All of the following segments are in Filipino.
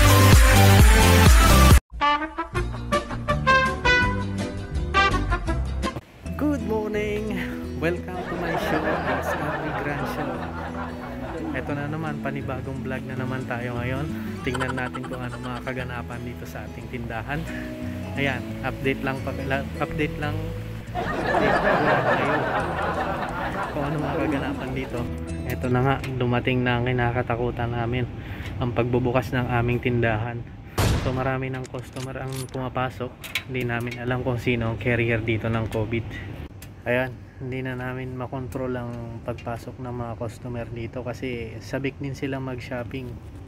Good morning! Welcome to my show, Discovery Grand Show. Ito na naman, panibagong vlog na naman tayo ngayon. Tingnan natin kung ano mga kaganapan dito sa ating tindahan. Ayan, update lang kayo kung ano mga kaganapan dito. Ito na nga, dumating na ang kinakatakutan namin, ang pagbubukas ng aming tindahan. So marami ng customer ang pumapasok. Hindi namin alam kung sino ang carrier dito ng COVID. Ayan, hindi na namin makontrol ang pagpasok ng mga customer dito kasi sabik din sila mag-shopping.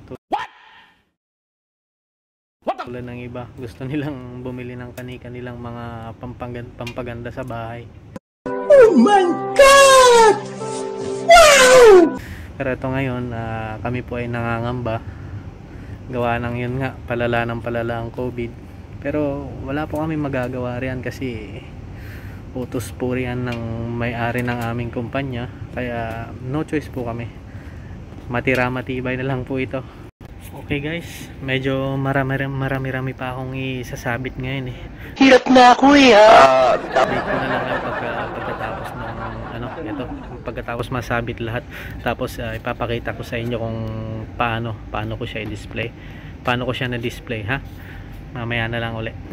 Tulad ng iba, gusto nilang bumili ng kani-kanilang mga pampaganda sa bahay. Oh my God! Wow! Pero ito ngayon, kami po ay nangangamba. Gawa ng yun nga, palala ang COVID. Pero wala po kami magagawa riyan kasi utos po riyan ng may-ari ng aming kumpanya. Kaya no choice po kami. Matibay na lang po ito. Okay guys, medyo marami pa akong isasabit ngayon eh. Hirap na ako eh ha. Update ko na lang pagkatapos ng pagkatapos masabit lahat. Tapos ipapakita ko sa inyo kung paano ko siya i-display. Paano ko siya na-display ha. Mamaya na lang ulit.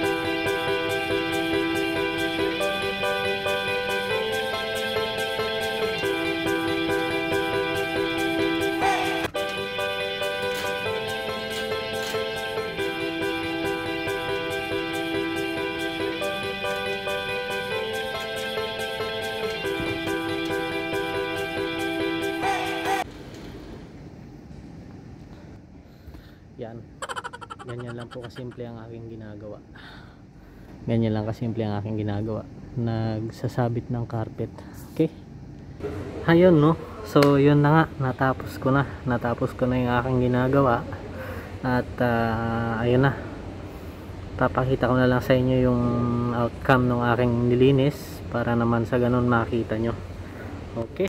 Yan. Ganyan lang po kasimple ang aking ginagawa. Ganyan lang kasimple ang aking ginagawa. Nagsasabit ng carpet. Okay? Ayun no. So yun na nga. Natapos ko na yung aking ginagawa. At ayun na. Papakita ko na lang sa inyo yung outcome ng aking nilinis. Para naman sa ganun makita nyo. Okay?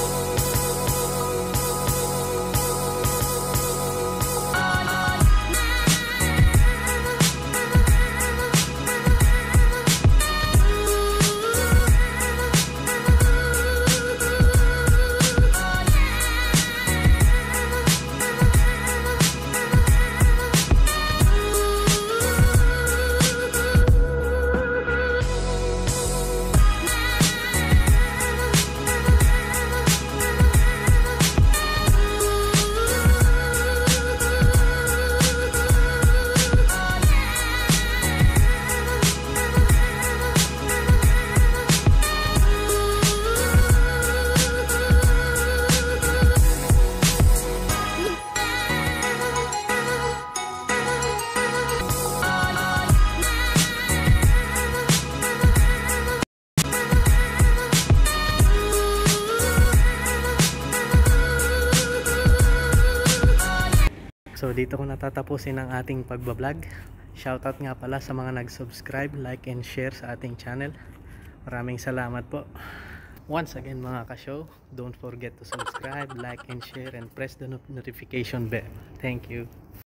So dito ko natatapusin ang ating pagbablog. Shoutout nga pala sa mga nag-subscribe, like and share sa ating channel. Maraming salamat po. Once again mga ka-show, don't forget to subscribe, like and share and press the notification bell. Thank you.